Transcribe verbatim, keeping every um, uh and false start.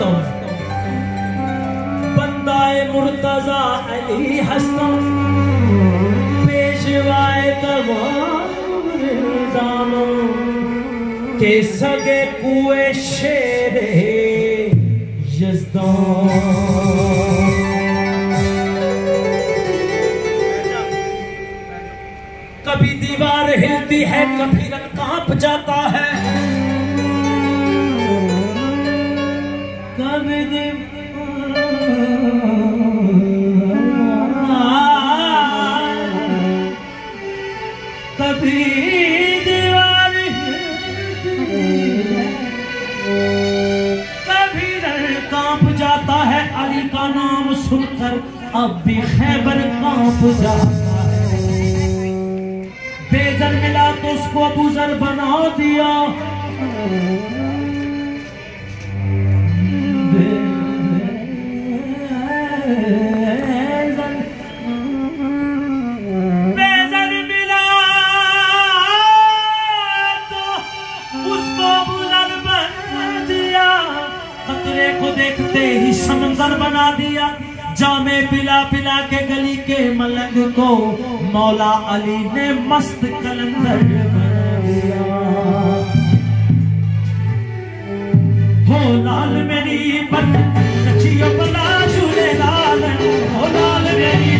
दोस्तों, बंदाए मुर्तजा अली हस्तम पेशवाए तमाम के सगे कुए शेरे यज़दान। कभी दीवार हिलती है, कभी रंग कांप जाता है, कभी कभी दीवार कभी रंग कांप जाता है। अली का नाम सुनकर अब भी खैबर कांप जाता है। बेजर मिला तो उसको अबूजर बना दिया, बेजर मिला तो उसको अबूजर बना दिया। खतरे को देखते ही समंदर बना दिया। जामे पिला पिला के गली के मलंग को मौला अली ने मस्त कलंदर बना दिया। हो लाल मेरी बन नचियो बला झूले लाल, हो लाल मेरी